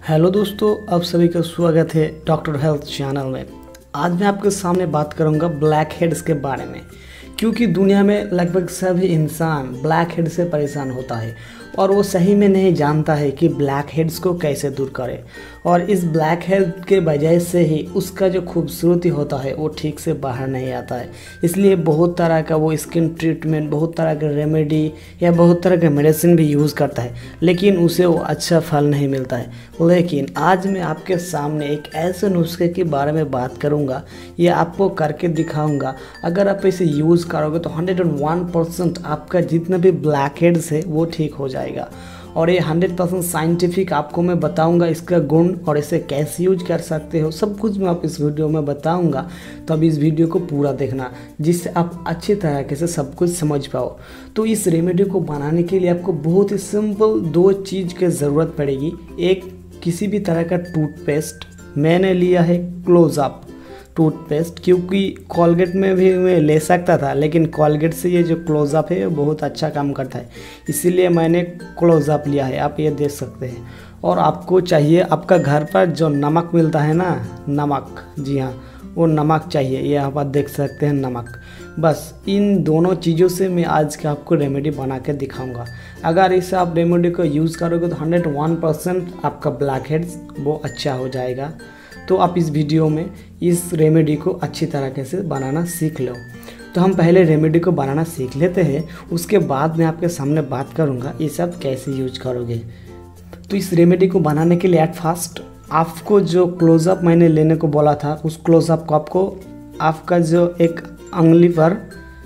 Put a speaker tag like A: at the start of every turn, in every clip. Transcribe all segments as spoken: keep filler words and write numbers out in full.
A: Hello दोस्तों, आप सभी का स्वागत है डॉक्टर हेल्थ चैनल में। आज मैं आपके सामने बात करूंगा ब्लैक हेड्स के बारे में, क्योंकि दुनिया में लगभग सभी इंसान ब्लैक हेड से परेशान होता है और वो सही में नहीं जानता है कि ब्लैक हेड्स को कैसे दूर करे। और इस ब्लैक हेड के वजह से ही उसका जो खूबसूरती होता है वो ठीक से बाहर नहीं आता है। इसलिए बहुत तरह का वो स्किन ट्रीटमेंट, बहुत तरह का रेमेडी या बहुत तरह का मेडिसिन भी यूज़ करता है, लेकिन उसे वो अच्छा फल नहीं मिलता है। लेकिन आज मैं आपके सामने एक ऐसे नुस्खे के बारे में बात करूँगा, ये आपको करके दिखाऊँगा। अगर आप इसे यूज़ करोगे तो हंड्रेड एंड वन परसेंट आपका जितना भी ब्लैक हेड्स है वो ठीक हो जाएगा। और ये हंड्रेड परसेंट साइंटिफिक आपको मैं बताऊंगा इसका गुण और इसे कैसे यूज कर सकते हो, सब कुछ मैं आप इस वीडियो में बताऊंगा। तो अब इस वीडियो को पूरा देखना, जिससे आप अच्छी तरीके से सब कुछ समझ पाओ। तो इस रेमेडी को बनाने के लिए आपको बहुत ही सिंपल दो चीज़ की ज़रूरत पड़ेगी। एक, किसी भी तरह का टूथपेस्ट। मैंने लिया है क्लोजअप टूथपेस्ट, क्योंकि कॉलगेट में भी मैं ले सकता था, लेकिन कॉलगेट से ये जो क्लोजअप है वो बहुत अच्छा काम करता है, इसीलिए मैंने क्लोजअप लिया है। आप ये देख सकते हैं। और आपको चाहिए, आपका घर पर जो नमक मिलता है ना, नमक, जी हाँ, वो नमक चाहिए। ये आप देख सकते हैं, नमक। बस इन दोनों चीज़ों से मैं आज का आपको रेमेडी बना के दिखाऊंगा। अगर इसे आप रेमेडी को यूज़ करोगे तो हंड्रेड वन परसेंट आपका ब्लैक हेड्स वो अच्छा हो जाएगा। तो आप इस वीडियो में इस रेमेडी को अच्छी तरीके से बनाना सीख लो। तो हम पहले रेमेडी को बनाना सीख लेते हैं, उसके बाद मैं आपके सामने बात करूंगा ये सब कैसे यूज करोगे। तो इस रेमेडी को बनाने के लिए एट फर्स्ट आपको जो क्लोजअप मैंने लेने को बोला था, उस क्लोजअप को आपको आपका जो एक उंगली पर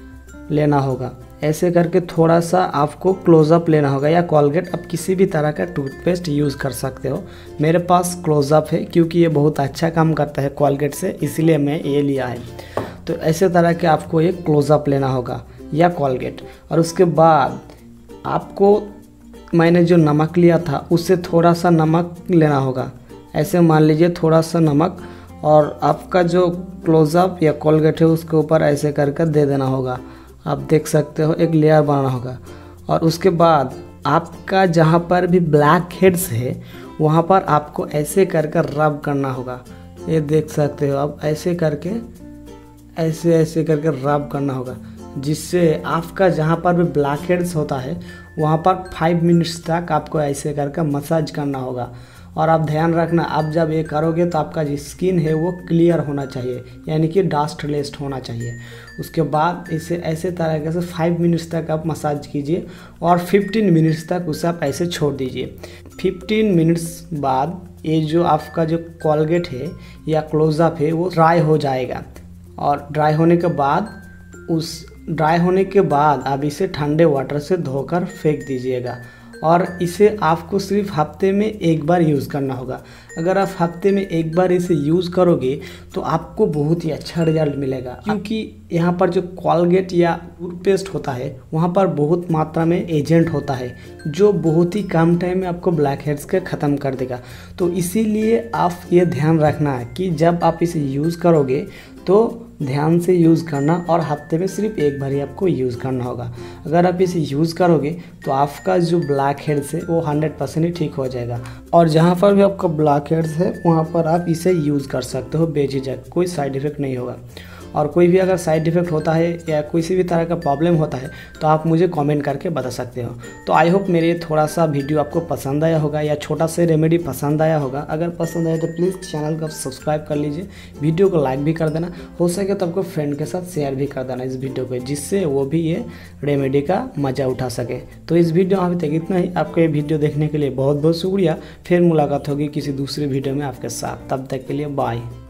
A: लेना होगा। ऐसे करके थोड़ा सा आपको क्लोजअप लेना होगा, या कॉलगेट, आप किसी भी तरह का टूथपेस्ट यूज़ कर सकते हो। मेरे पास क्लोजअप है क्योंकि ये बहुत अच्छा काम करता है कॉलगेट से, इसीलिए मैं ये लिया है। तो ऐसे तरह के आपको ये क्लोजअप लेना होगा या कॉलगेट। और उसके बाद आपको मैंने जो नमक लिया था उससे थोड़ा सा नमक लेना होगा। ऐसे मान लीजिए थोड़ा सा नमक, और आपका जो क्लोजअप या कॉलगेट है उसके ऊपर ऐसे करके दे देना होगा। आप देख सकते हो, एक लेयर बनाना होगा। और उसके बाद आपका जहाँ पर भी ब्लैक हेड्स है वहाँ पर आपको ऐसे करके रब करना होगा। ये देख सकते हो आप, ऐसे करके ऐसे ऐसे करके रब करना होगा, जिससे आपका जहाँ पर भी ब्लैक हेड्स होता है वहाँ पर फाइव मिनट्स तक आपको ऐसे करके मसाज करना होगा। और आप ध्यान रखना, आप जब ये करोगे तो आपका जो स्किन है वो क्लियर होना चाहिए, यानी कि डस्ट लेस्ट होना चाहिए। उसके बाद इसे ऐसे तरीके से फाइव मिनट्स तक आप मसाज कीजिए और फिफ्टीन मिनट्स तक उसे आप ऐसे छोड़ दीजिए। फिफ्टीन मिनट्स बाद ये जो आपका जो कॉलगेट है या क्लोजअप है वो ड्राई हो जाएगा। और ड्राई होने के बाद उस ड्राई होने के बाद आप इसे ठंडे वाटर से धोकर फेंक दीजिएगा। और इसे आपको सिर्फ हफ्ते में एक बार यूज़ करना होगा। अगर आप हफ्ते में एक बार इसे यूज़ करोगे तो आपको बहुत ही अच्छा रिजल्ट मिलेगा, क्योंकि यहाँ पर जो कॉलगेट या टूथपेस्ट होता है वहाँ पर बहुत मात्रा में एजेंट होता है जो बहुत ही कम टाइम में आपको ब्लैक हेड्स के ख़त्म कर देगा। तो इसीलिए आप ये ध्यान रखना है कि जब आप इसे यूज़ करोगे तो ध्यान से यूज़ करना, और हफ्ते में सिर्फ एक बार ही आपको यूज़ करना होगा। अगर आप इसे यूज़ करोगे तो आपका जो ब्लैक हेड्स है वो हंड्रेड परसेंट ही ठीक हो जाएगा। और जहाँ पर भी आपका ब्लैक हेड्स है वहाँ पर आप इसे यूज़ कर सकते हो बेझिझक, कोई साइड इफ़ेक्ट नहीं होगा। और कोई भी अगर साइड इफ़ेक्ट होता है या किसी भी तरह का प्रॉब्लम होता है तो आप मुझे कमेंट करके बता सकते हो। तो आई होप मेरे थोड़ा सा वीडियो आपको पसंद आया होगा, या छोटा सा रेमेडी पसंद आया होगा। अगर पसंद आया तो प्लीज़ चैनल को सब्सक्राइब कर लीजिए, वीडियो को लाइक भी कर देना, हो सके तो आपको फ्रेंड के साथ शेयर भी कर देना इस वीडियो को, जिससे वो भी ये रेमेडी का मज़ा उठा सके। तो इस वीडियो अभी तक इतना ही। आपको ये वीडियो देखने के लिए बहुत बहुत शुक्रिया। फिर मुलाकात होगी किसी दूसरे वीडियो में आपके साथ, तब तक के लिए बाय।